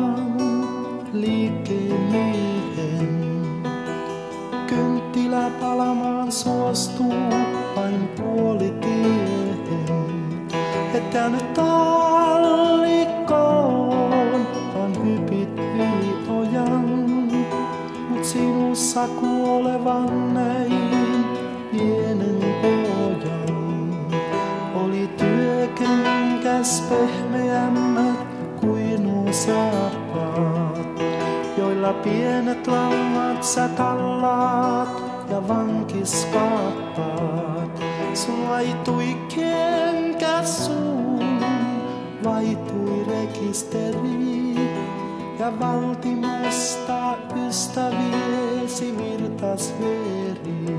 vaan liikkeen miehen. Kynttilä palamaan suostuu vain puolitiehen. Et jäänyt tallikkoon, vaan hypit yli ojan. Mut sinussa kuolevan näin pienen pojan. Oli työkenkäs pehmeämmät kuin nuo saappaat, joilla pienet langat sä tallaat ja vankiskaappaat. Sun laitui kenkäs suun, vaihtui rekisteri ja valtimosta ystäviesi virtas veri.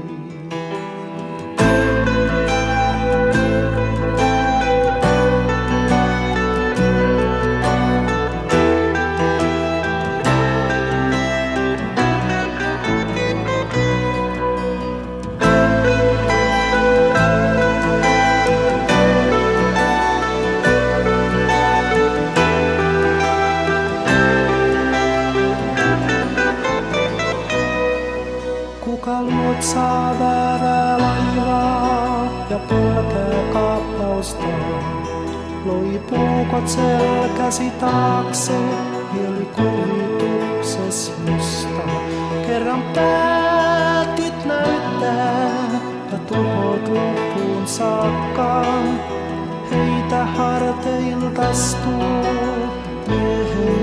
Kuka luotsaa väärää laivaa ja pelkää kaappausta, loi puukot selkäsi taakse, mielikuvitukses musta. Kerran päätit näyttää ja tuhot loppuun saakka, heitä harteiltas tuo miehen